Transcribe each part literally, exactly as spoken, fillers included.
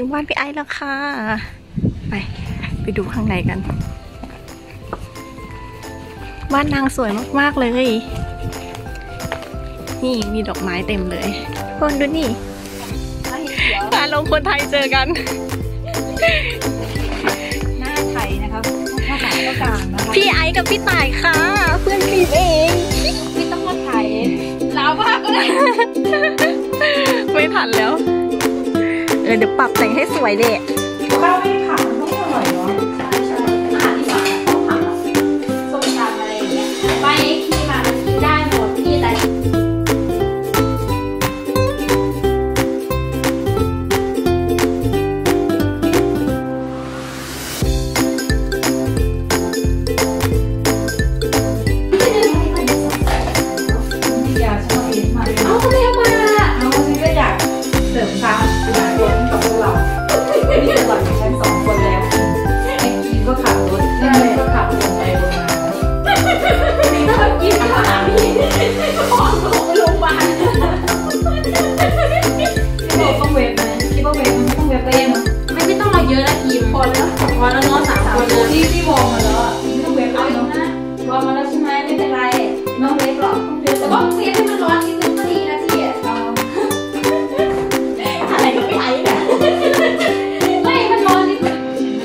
งบ้านพี่ไอซ์แล้วค่ะไปไปดูข้างในกันบ้านนางสวยมากๆเลยนี่มีดอกไม้เต็มเลยคนดูนี่การลงคนไทยเจอกันหน้าไทยนะคะภาษาก็กลางนะคะพี่ไอซ์กับพี่ต่ายค่ะเพื่อนพี่เองพี่ต้องมาไทยลาวมากก็ได้ไม่ทันแล้วเออเดี๋ยวปรับแต่งให้สวยเด็กข้าวไม่ผักมันต้องอร่อยเนาะใช่ใช่อาหารที่หวานต้องผักส้มตำอะไรอย่างเงี้ยไปขี้มากินได้หมดที่อะไรพอแล้วเนาะสามคนเลยที่ที่วอร์มมาแล้วอ่ะไม่ต้องเวฟเอาเนาะวอร์มมาแล้วใช่ไหมไม่เป็นไรน้องเวฟหรอกแต่ว่าเวฟให้มันร้อนนิดนึงก็ดีนะพี่อ่ะอะไรก็ไม่ไอ้เนี่ยไม่มันร้อนนิดนึง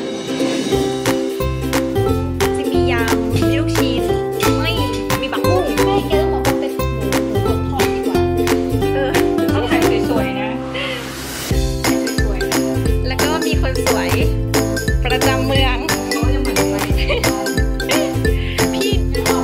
จะมียำมีลูกชิ้นไม่มีบักกุ้งแม่แกต้องบอกว่าเป็นหมูหมูทอดดีกว่าเออเขาถ่ายสวยๆนะสวยๆแล้วก็มีคนสวยประจำเมืองพี่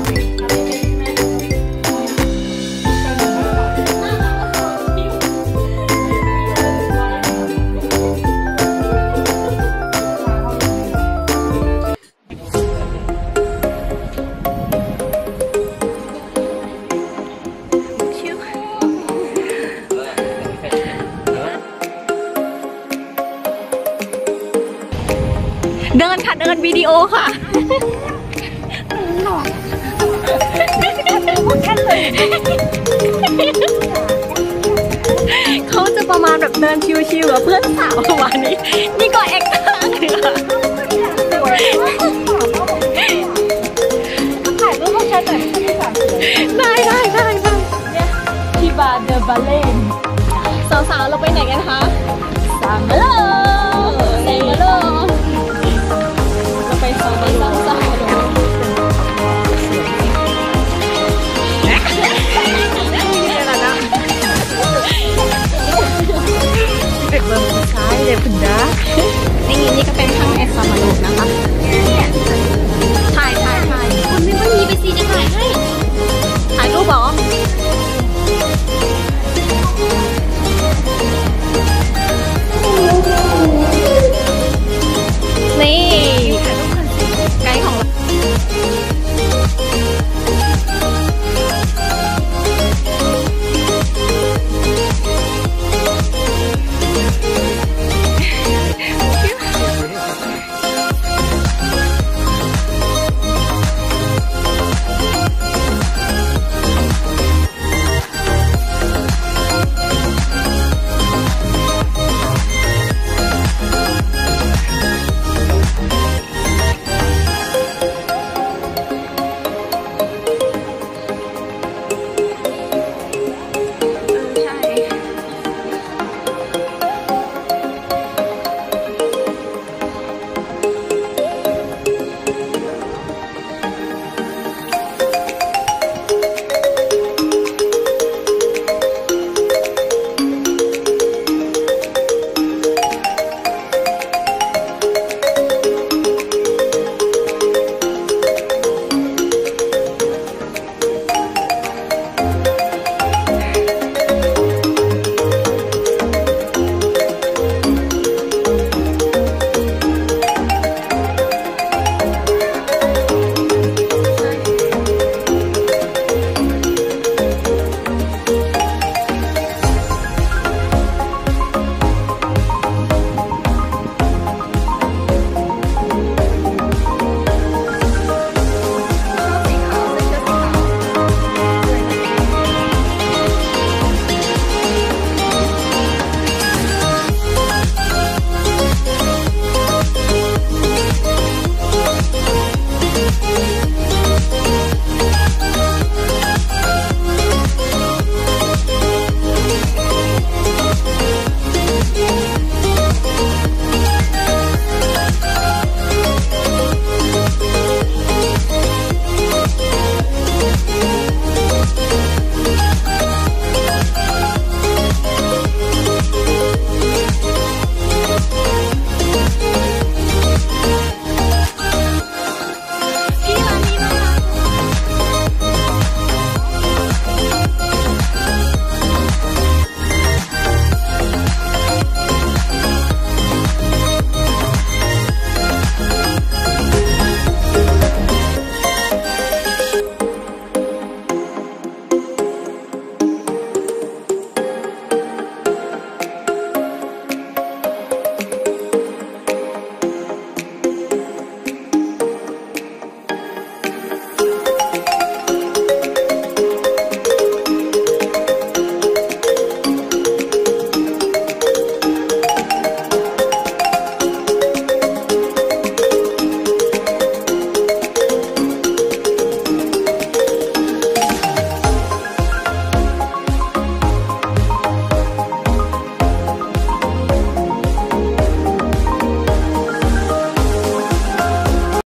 เดินค่ะเดินวิดีโอค่ะหลอกเขาจะประมาณแบบเดินชิวๆกับเพื่อนสาวประมาณนี้นี่ก็เอ็กซ์ต้าเลยค่ะถ่ายรูปพวกฉันหน่อยที่สามได้ได้ได้ได้ที่บาร์เดอร์บาเลนสาวๆเราไปไหนกันคะสามโลเซโลไปซอยไปซอยซอยเด็กเมืองซ้ายเด็กพึ่งด้านี่นี่ก็เป็นข้างในคามารุนะคะ